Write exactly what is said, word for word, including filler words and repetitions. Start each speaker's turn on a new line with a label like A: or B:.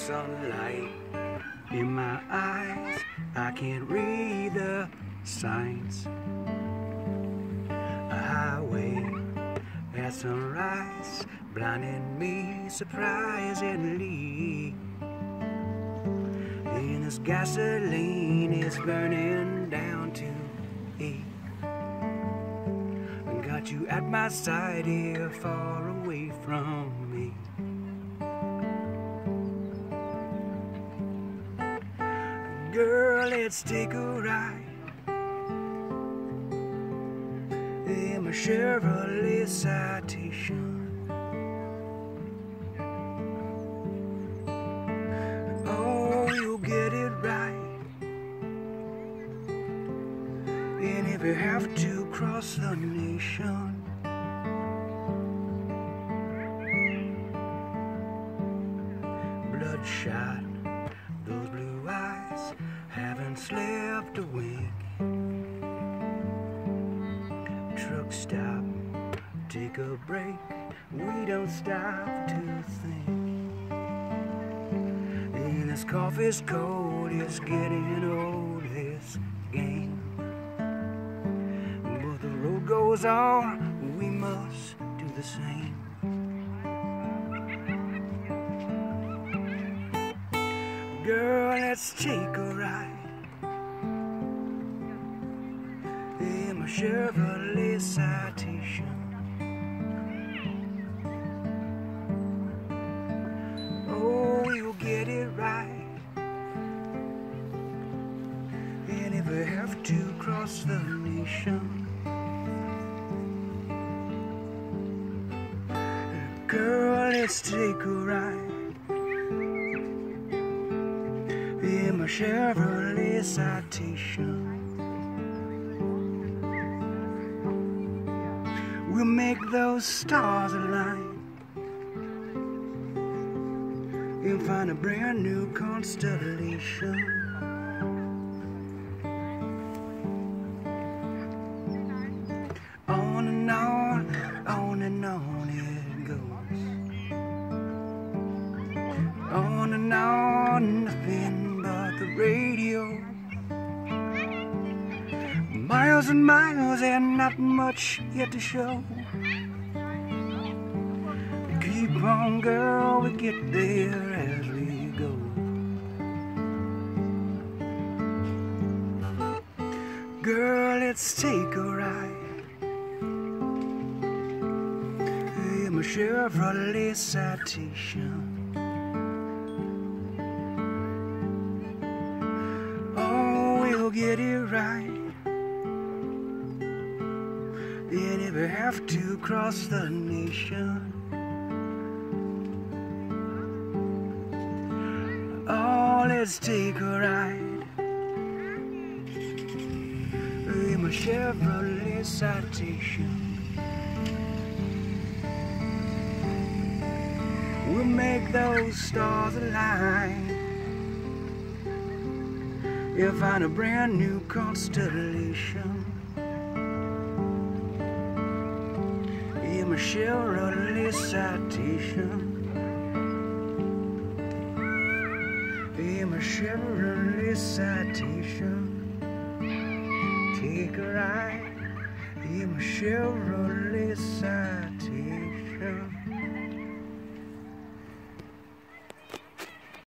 A: sunlight in my eyes. I can't read the signs. A highway at sunrise, blinding me surprisingly. And this gasoline is burning down to E. Got you at my side here, far away from me. Girl, let's take a ride in my Chevrolet Citation. Oh, you'll get it right. And if you have to cross the nation, bloodshot, those blue eyes haven't slept a wink. Truck stop, take a break, we don't stop to think. And this coffee's cold, it's getting old, this game. But the road goes on, we must do the same. Girl, let's take a ride in my Chevrolet Citation. Oh, you'll get it right. And if we have to cross the nation, girl, let's take a ride in my Chevrolet Citation. We'll make those stars align and find a brand new constellation. On and on, on and on it goes. On and on, nothing but the radio. Miles and miles and not much yet to show. Keep on, girl, we get there as we go. Girl, let's take a ride in my Chevrolet Citation. Get it right. And if we have to cross the nation, oh, let's take a ride in my Chevrolet Citation. We'll make those stars align and find a brand new constellation in my Chevrolet Citation. In my Chevrolet Citation. Take a ride in my Chevrolet Citation.